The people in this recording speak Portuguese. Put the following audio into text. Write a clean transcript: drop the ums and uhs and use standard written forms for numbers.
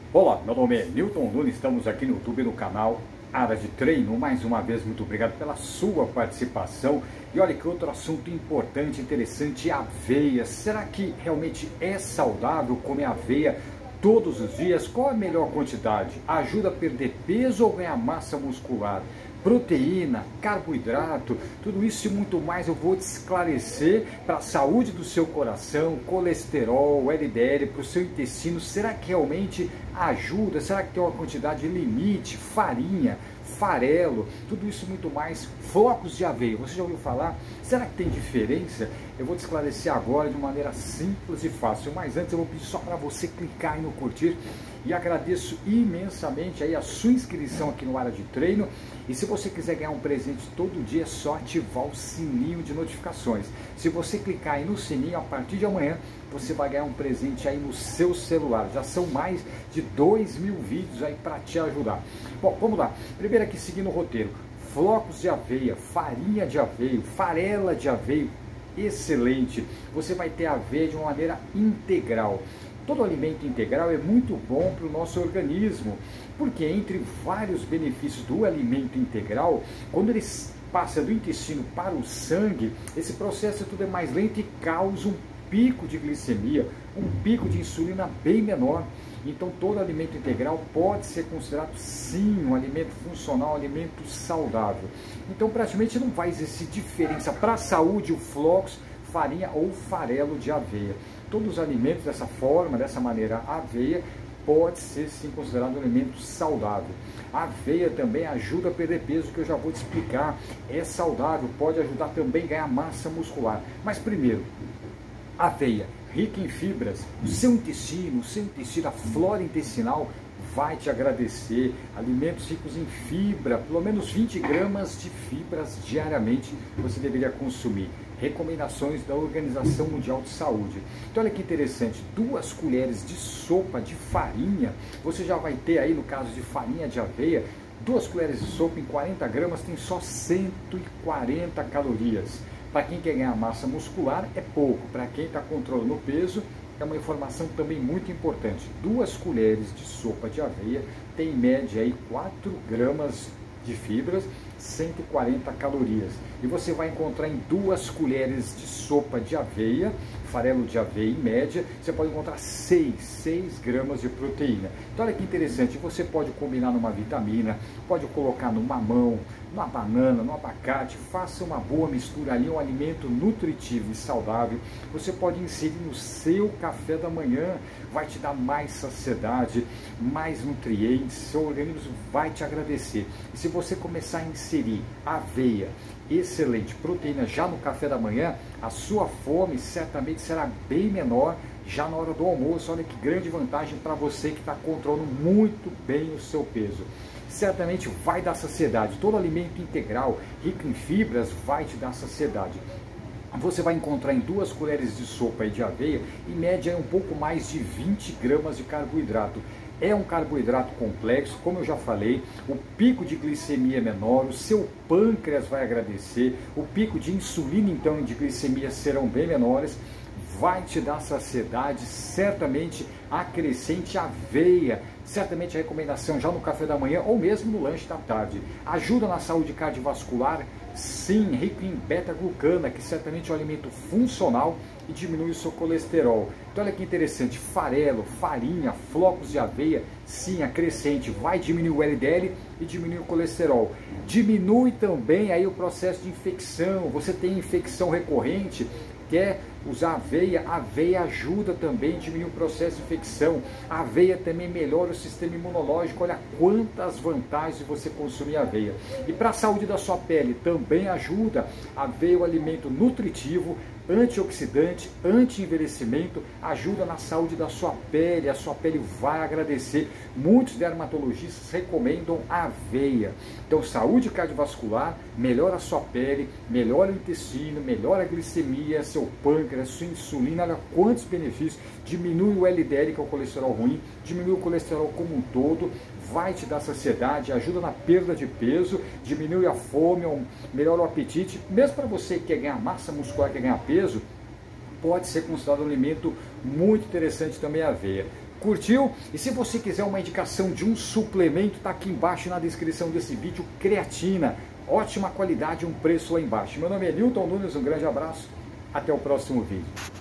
Olá, meu nome é Newton Nunes, estamos aqui no YouTube no canal Área de Treino. Mais uma vez, muito obrigado pela sua participação. E olha que outro assunto importante, interessante, aveia. Será que realmente é saudável comer aveia todos os dias? Qual a melhor quantidade? Ajuda a perder peso ou ganhar massa muscular? Proteína, carboidrato, tudo isso e muito mais eu vou te esclarecer para a saúde do seu coração, colesterol, LDL, para o seu intestino. Será que realmente ajuda? Será que tem uma quantidade limite? Farinha, farelo, tudo isso e muito mais. Flocos de aveia, você já ouviu falar? Será que tem diferença? Eu vou te esclarecer agora de maneira simples e fácil, mas antes eu vou pedir só para você clicar aí no curtir e agradeço imensamente aí a sua inscrição aqui no Área de Treino. E se você quiser ganhar um presente todo dia, é só ativar o sininho de notificações. Se você clicar aí no sininho, a partir de amanhã você vai ganhar um presente aí no seu celular. Já são mais de 2.000 vídeos aí para te ajudar. Bom, vamos lá. Primeiro aqui seguindo o roteiro. Flocos de aveia, farinha de aveia, farela de aveia, excelente. Você vai ter aveia de uma maneira integral. Todo alimento integral é muito bom para o nosso organismo, porque entre vários benefícios do alimento integral, quando ele passa do intestino para o sangue, esse processo tudo é mais lento e causa um pico de glicemia, um pico de insulina bem menor. Então todo alimento integral pode ser considerado sim um alimento funcional, um alimento saudável. Então praticamente não vai existir diferença para a saúde o flocos, farinha ou farelo de aveia. Todos os alimentos dessa forma, dessa maneira, a aveia pode ser sim considerado um alimento saudável. A aveia também ajuda a perder peso, que eu já vou te explicar. É saudável, pode ajudar também a ganhar massa muscular. Mas primeiro, a aveia, rica em fibras, o seu intestino, a flora intestinal vai te agradecer. Alimentos ricos em fibra, pelo menos 20 gramas de fibras diariamente você deveria consumir. Recomendações da Organização Mundial de Saúde. Então olha que interessante, 2 colheres de sopa de farinha, você já vai ter aí no caso de farinha de aveia, 2 colheres de sopa em 40 gramas tem só 140 calorias. Para quem quer ganhar massa muscular é pouco, para quem está controlando o peso é uma informação também muito importante. 2 colheres de sopa de aveia tem em média aí 4 gramas de fibras, 140 calorias. E você vai encontrar em 2 colheres de sopa de aveia, farelo de aveia em média, você pode encontrar 6 gramas de proteína. Então olha que interessante, você pode combinar numa vitamina, pode colocar no mamão, numa banana, no abacate, faça uma boa mistura ali, um alimento nutritivo e saudável. Você pode inserir no seu café da manhã, vai te dar mais saciedade, mais nutrientes, seu organismo vai te agradecer. E se você começar a inserir aveia, excelente, proteína já no café da manhã, a sua fome certamente será bem menor já na hora do almoço. Olha que grande vantagem para você que está controlando muito bem o seu peso. Certamente vai dar saciedade. Todo alimento integral, rico em fibras, vai te dar saciedade. Você vai encontrar em 2 colheres de sopa de aveia, em média um pouco mais de 20 gramas de carboidrato. É um carboidrato complexo, como eu já falei, o pico de glicemia é menor, o seu pâncreas vai agradecer, o pico de insulina então e de glicemia serão bem menores, vai te dar saciedade, certamente acrescente aveia, certamente a recomendação já no café da manhã ou mesmo no lanche da tarde. Ajuda na saúde cardiovascular, sim, rico em beta-glucana, que certamente é um alimento funcional e diminui o seu colesterol. Então olha que interessante, farelo, farinha, flocos de aveia, sim, acrescente, vai diminuir o LDL e diminuir o colesterol. Diminui também aí o processo de infecção, você tem infecção recorrente, quer usar aveia, a aveia ajuda também a diminuir o processo de infecção. A aveia também melhora o sistema imunológico. Olha quantas vantagens de você consumir aveia. E para a saúde da sua pele também ajuda. A aveia é um alimento nutritivo, antioxidante, anti-envelhecimento, ajuda na saúde da sua pele, a sua pele vai agradecer. Muitos dermatologistas recomendam a aveia. Então, saúde cardiovascular, melhora a sua pele, melhora o intestino, melhora a glicemia, seu pâncreas, sua insulina, olha quantos benefícios, diminui o LDL, que é o colesterol ruim, diminui o colesterol como um todo, vai te dar saciedade, ajuda na perda de peso, diminui a fome, melhora o apetite. Mesmo para você que quer ganhar massa muscular, quer ganhar peso, pode ser considerado um alimento muito interessante também a aveia. Curtiu? E se você quiser uma indicação de um suplemento, tá aqui embaixo na descrição desse vídeo, creatina. Ótima qualidade, um preço lá embaixo. Meu nome é Newton Nunes, um grande abraço, até o próximo vídeo.